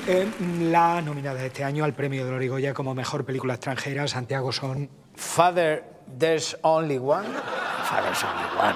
La nominada este año al premio del Origoya como mejor película extranjera, Santiago, son... Father, There's Only One. Father's Only One.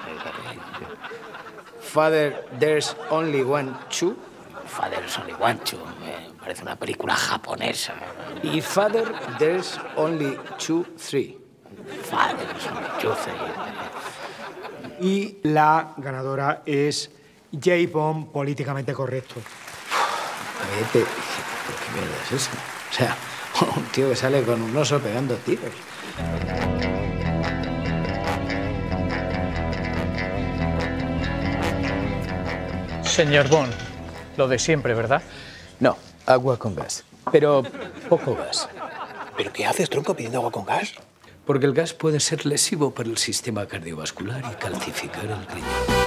Father, There's Only One, Two. Father's Only One, Two. Me parece una película japonesa. Y Father, There's Only Two, Three. Father's Only Two, Three. Y la ganadora es James Bond, políticamente correcto. ¿Pero qué mierda es eso? O sea, un tío que sale con un oso pegando tiros. Señor Bond, lo de siempre, ¿verdad? No, agua con gas. Pero poco gas. ¿Pero qué haces, tronco, pidiendo agua con gas? Porque el gas puede ser lesivo para el sistema cardiovascular y calcificar el riñón.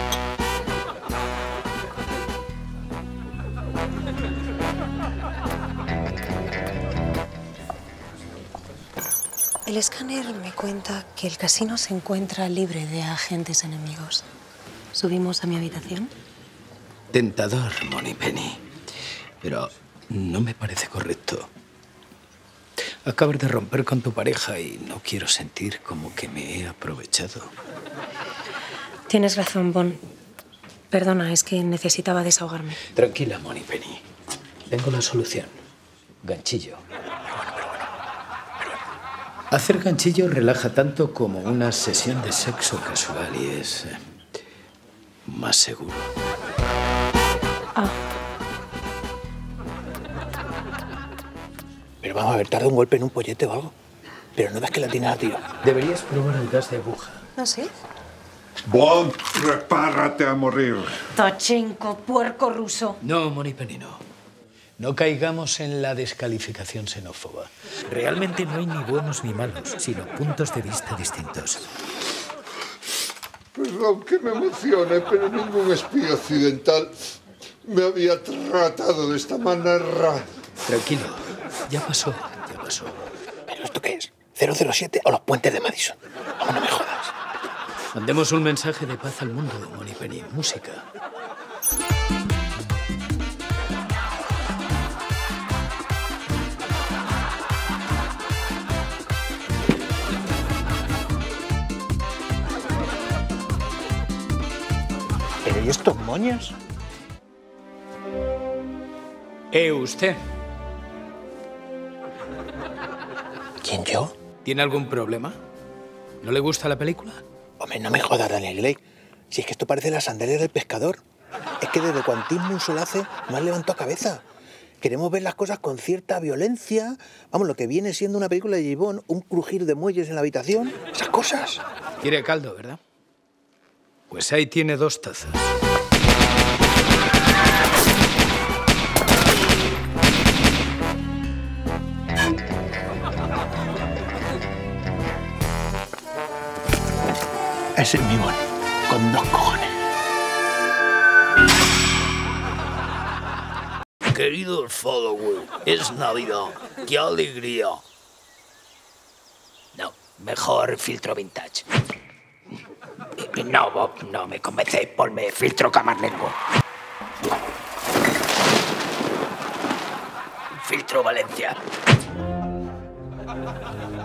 El escáner me cuenta que el casino se encuentra libre de agentes enemigos. ¿Subimos a mi habitación? Tentador, Moneypenny. Pero no me parece correcto. Acabas de romper con tu pareja y no quiero sentir como que me he aprovechado. Tienes razón, Bond. Perdona, es que necesitaba desahogarme. Tranquila, Moneypenny. Tengo la solución. Ganchillo. Hacer ganchillo relaja tanto como una sesión de sexo casual y es más seguro. Ah. Pero vamos a ver, tarda un golpe en un pollete o algo. Pero no ves que la tienes a tiro. Deberías probar el gas de aguja. ¿No sí? Bond, prepárate a morir. Tachenko, puerco ruso. No, Moneypenny, no. No caigamos en la descalificación xenófoba. Realmente no hay ni buenos ni malos, sino puntos de vista distintos. Perdón que me emocione, pero ningún espía occidental me había tratado de esta manera. Tranquilo, ya pasó, ya pasó. ¿Pero esto qué es? ¿007 o los puentes de Madison? Vamos, no me jodas. Mandemos un mensaje de paz al mundo, Moneypenny. Música. ¿Pero y estos moños? Usted. ¿Quién, yo? ¿Tiene algún problema? ¿No le gusta la película? Hombre, no me jodas, Daniel Craig. Si es que esto parece la sandalia del pescador. Es que desde Quantum Munsolace no has levantado cabeza. Queremos ver las cosas con cierta violencia. Vamos, lo que viene siendo una película de James Bond, un crujir de muelles en la habitación. Esas cosas. Quiere caldo, ¿verdad? Pues ahí tiene 2 tazas. Ese es mi Bond, con 2 cojones. Queridos followers, es Navidad. ¡Qué alegría! No, mejor filtro vintage. No, Bob, no me convencéis. Ponme filtro camarlengo. Filtro Valencia.